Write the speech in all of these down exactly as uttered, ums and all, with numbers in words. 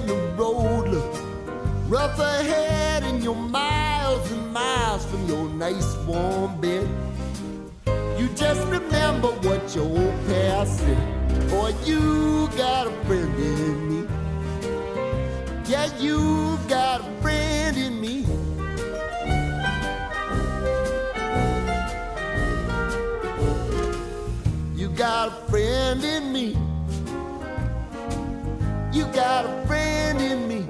when the road looks rough ahead and you're miles and miles from your nice warm bed. You just remember what your old past said. Boy, you got a friend in me. Yeah, you got a friend in me. You got a friend in me. You got a friend in me.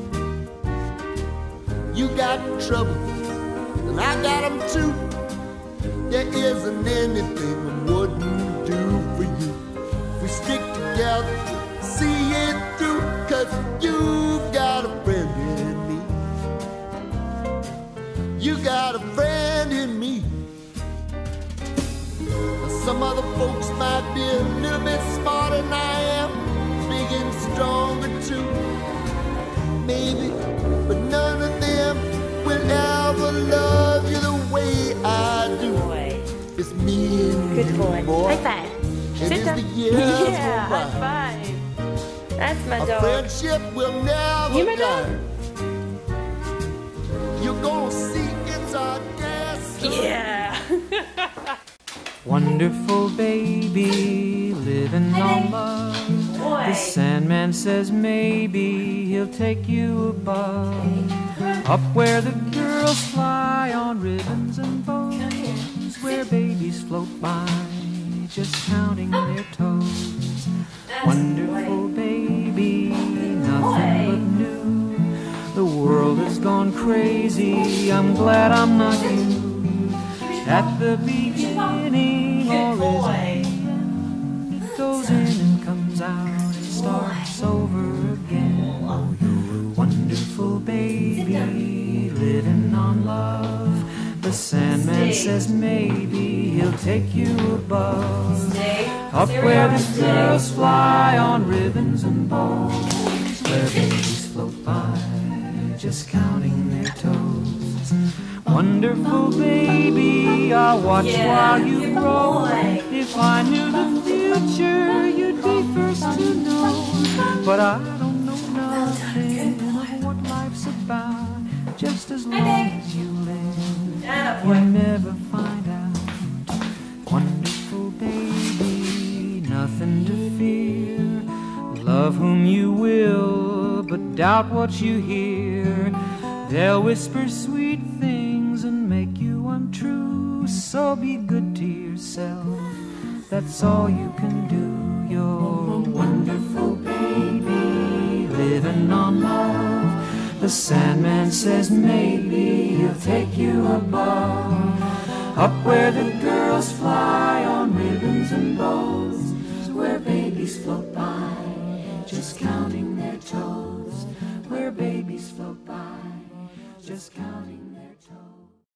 You got trouble, and I got them too. There isn't anything I wouldn't do for you. If we stick together, see it through, 'cause you've got a friend in me. You got a friend in me. Some other folks might be a little bit smarter than I am, big and stronger too, maybe, but none of them will ever love you the way I do. It's me and Good you, boy. boy. High five. And Sit as down. the years Yeah, go by, high five. That's my our dog. friendship will never You my die. dog? You're gonna see it's our destiny. Yeah. Wonderful baby, living on love. The Sandman says maybe he'll take you above, up where the girls fly on ribbons and bows, where babies float by, just counting their toes. Wonderful baby, nothing but new. The world has gone crazy, I'm glad I'm not you. At the beginning or is it the end? It goes in and comes out and starts over again. Wonderful baby, living on love. The Sandman says maybe he'll take you above, up where the girls fly on ribbons and bows, where babies float by, just counting their toes. Wonderful baby, I'll watch yeah, while you grow. If I knew the future, you'd be first to know. But I don't know nothing of what life's about. Just as long as you live, you'll never find out. Wonderful baby, nothing to fear. Love whom you will, but doubt what you hear. They'll whisper sweet things and make you untrue. So be good to yourself, that's all you can do. You're a wonderful baby, living on love. The Sandman says maybe he'll take you above, up where the girls fly on ribbons and bows, where babies float by, just counting their toes. Where babies float by, just counting